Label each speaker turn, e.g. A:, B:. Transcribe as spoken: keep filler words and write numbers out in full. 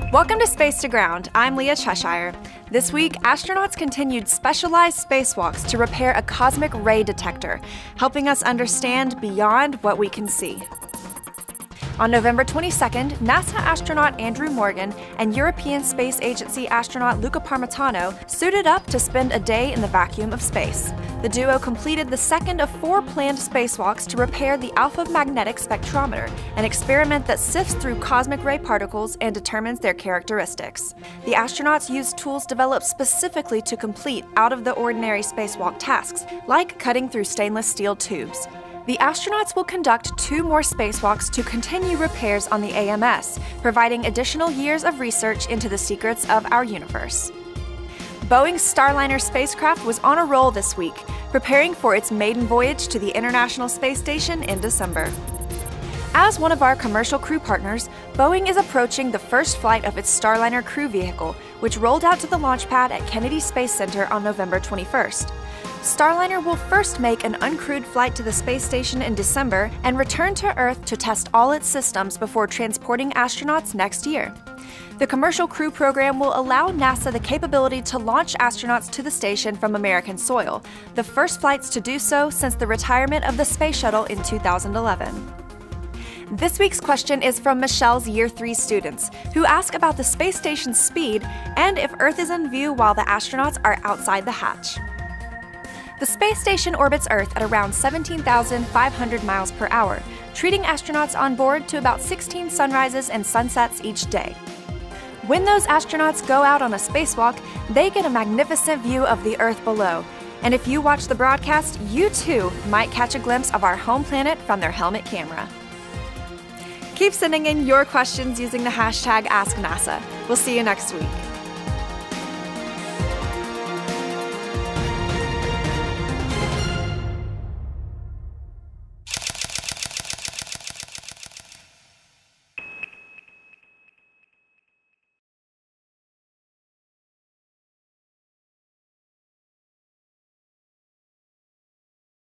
A: Welcome to Space to Ground. I'm Leah Cheshire. This week, astronauts continued specialized spacewalks to repair a cosmic ray detector, helping us understand beyond what we can see. On November twenty-second, NASA astronaut Andrew Morgan and European Space Agency astronaut Luca Parmitano suited up to spend a day in the vacuum of space. The duo completed the second of four planned spacewalks to repair the alpha magnetic spectrometer, an experiment that sifts through cosmic ray particles and determines their characteristics. The astronauts used tools developed specifically to complete out-of-the-ordinary spacewalk tasks, like cutting through stainless steel tubes. The astronauts will conduct two more spacewalks to continue repairs on the A M S, providing additional years of research into the secrets of our universe. Boeing's Starliner spacecraft was on a roll this week, preparing for its maiden voyage to the International Space Station in December. As one of our commercial crew partners, Boeing is approaching the first flight of its Starliner crew vehicle, which rolled out to the launch pad at Kennedy Space Center on November twenty-first. Starliner will first make an uncrewed flight to the space station in December and return to Earth to test all its systems before transporting astronauts next year. The commercial crew program will allow NASA the capability to launch astronauts to the station from American soil, the first flights to do so since the retirement of the Space Shuttle in two thousand eleven. This week's question is from Michelle's Year three students, who ask about the space station's speed and if Earth is in view while the astronauts are outside the hatch. The space station orbits Earth at around seventeen thousand five hundred miles per hour, treating astronauts on board to about sixteen sunrises and sunsets each day. When those astronauts go out on a spacewalk, they get a magnificent view of the Earth below. And if you watch the broadcast, you too might catch a glimpse of our home planet from their helmet camera. Keep sending in your questions using the hashtag AskNASA. We'll see you next week.